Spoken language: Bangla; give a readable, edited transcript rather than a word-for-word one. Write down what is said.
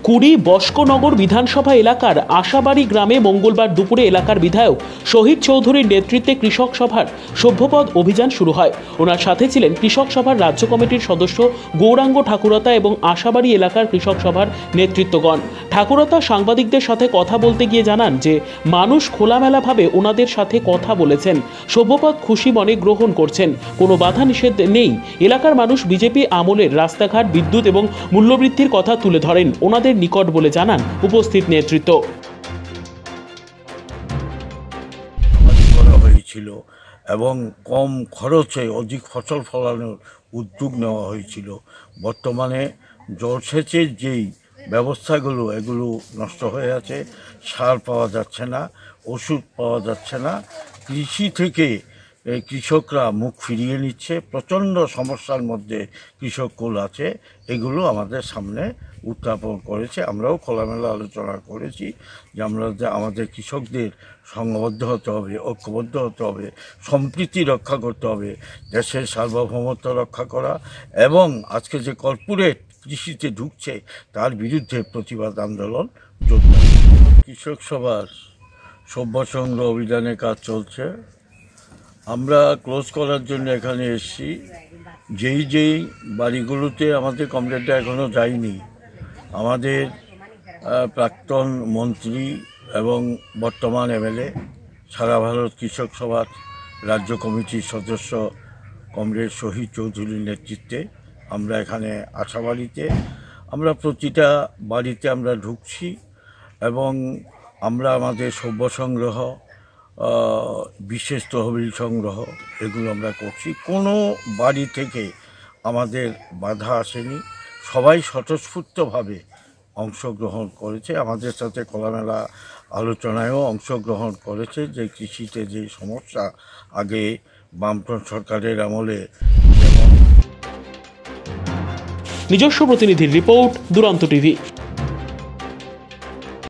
কুড়ি বস্কনগর বিধানসভা এলাকার আশাবাড়ি গ্রামে মঙ্গলবার দুপুরে এলাকার বিধায়ক শহীদ চৌধুরীর নেতৃত্বে কৃষক সভার সভ্যপদ অভিযান শুরু হয়। ওনার সাথে ছিলেন কৃষক সভার রাজ্য কমিটির সদস্য গৌরাঙ্গ ঠাকুরতা এবং আশাবাড়ি এলাকার কৃষক সভার নেতৃত্বগণ। ঠাকুরতা সাংবাদিকদের সাথে কথা বলতে গিয়ে জানান যে মানুষ খোলামেলাভাবে ওনাদের সাথে কথা বলেছেন, সভ্যপদ খুশি মনে গ্রহণ করছেন, কোনো বাধা নিষেধ নেই। এলাকার মানুষ বিজেপি আমলের রাস্তাঘাট, বিদ্যুৎ এবং মূল্যবৃদ্ধির কথা তুলে ধরেন ওনাদের নিকট বলে জানান উপস্থিত নেতৃত্ব। হয়েছিল এবং কম খরচে অধিক ফসল ফলানোর উদ্যোগ নেওয়া হয়েছিল। বর্তমানে জলসেচের যেই ব্যবস্থাগুলো এগুলো নষ্ট হয়ে আছে, সার পাওয়া যাচ্ছে না, ওষুধ পাওয়া যাচ্ছে না, কৃষি থেকে কৃষকরা মুখ ফিরিয়ে নিচ্ছে, প্রচণ্ড সমস্যার মধ্যে কৃষককুল আছে। এগুলো আমাদের সামনে উত্থাপন করেছে। আমরাও খোলামেলা আলোচনা করেছি যে আমাদের কৃষকদের সংঘবদ্ধ হতে হবে, ঐক্যবদ্ধ হতে হবে, সম্প্রীতি রক্ষা করতে হবে, দেশের সার্বভৌমত্ব রক্ষা করা এবং আজকে যে কর্পোরেট কৃষিতে ঢুকছে তার বিরুদ্ধে প্রতিবাদ আন্দোলন জোরদার। কৃষক সভার সভ্য সংগ্রহ অভিযানের কাজ চলছে। আমরা ক্লোজ করার জন্য এখানে এসেছি। যেই বাড়িগুলোতে আমাদের কমপ্লেনটা এখনও যায়নি, আমাদের প্রাক্তন মন্ত্রী এবং বর্তমান এমএলএ, সারা ভারত কৃষক সভার রাজ্য কমিটির সদস্য কমরেড শহীদ চৌধুরীর নেতৃত্বে আমরা এখানে আশাবাড়িতে আমরা প্রতিটা বাড়িতে আমরা ঢুকছি এবং আমরা আমাদের সভ্য সংগ্রহ, বিশেষ তহবিল সংগ্রহ এগুলো আমরা করছি। কোনো বাড়ি থেকে আমাদের বাধা আসেনি, সবাই স্বতঃস্ফূর্তভাবে অংশগ্রহণ করেছে। আমাদের সাথে খোলামেলা আলোচনায়ও অংশগ্রহণ করেছে যে কৃষিতে যে সমস্যা আগে বামফ্রন্ট সরকারের আমলে। নিজস্ব প্রতিনিধির রিপোর্ট, দুরন্ত টিভি।